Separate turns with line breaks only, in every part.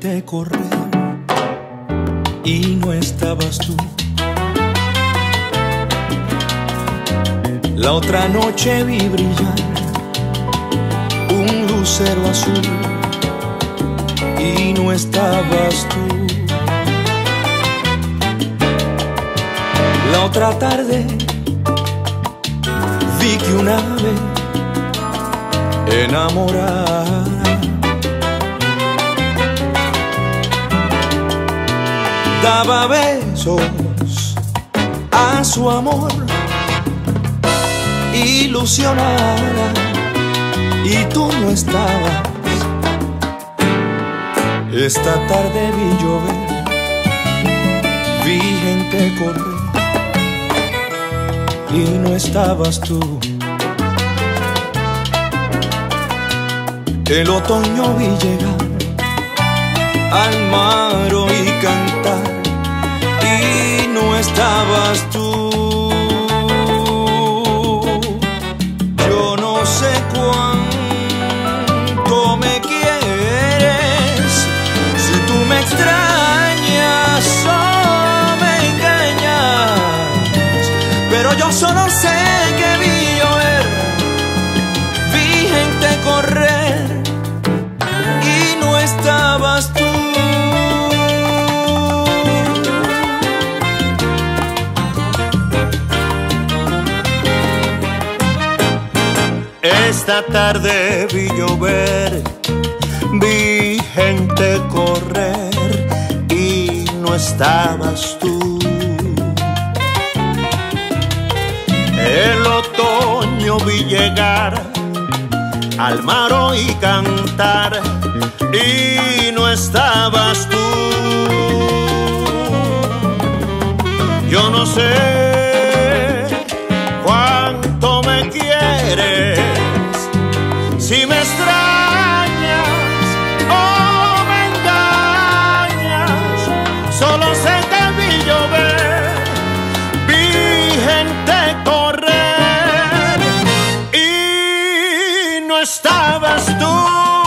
gente correr y no estabas tú. La otra noche vi brillar un lucero azul y no estabas tú. La otra tarde vi que un ave enamorada daba besos a su amor ilusionada, y tú no estabas. Esta tarde vi llover, vi gente correr y no estabas tú. El otoño vi llegar al mar y cantar y no estabas tú. Yo no sé cuánto me quieres, si tú me extrañas o me engañas, pero yo solo sé que vi llover, vi gente correr y no estabas tú.
Esta tarde vi llover, vi gente correr y no estabas tú. El otoño vi llegar al mar y cantar y no estabas tú. Yo no sé cuánto me quieres, si me extrañas o me engañas, solo sé que vi llover, vi gente correr y no estabas tú.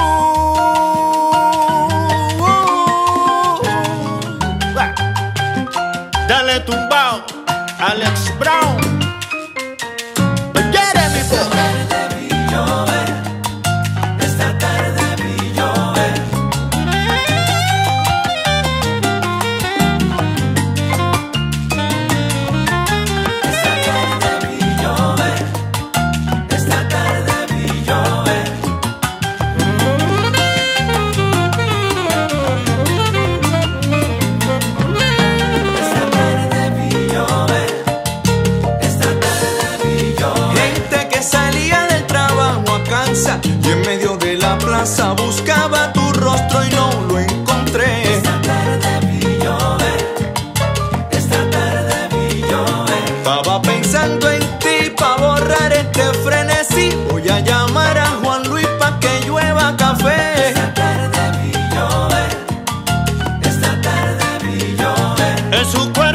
Dale tumbao, Alex Brown.
Y en medio de la plaza buscaba tu rostro y no lo encontré.
Esta tarde vi llover, esta tarde vi llover.
Estaba pensando en ti pa' borrar este frenesí. Voy a llamar a Juan Luis pa' que llueva café.
Esta tarde vi llover, esta tarde vi llover.
En su cuerpo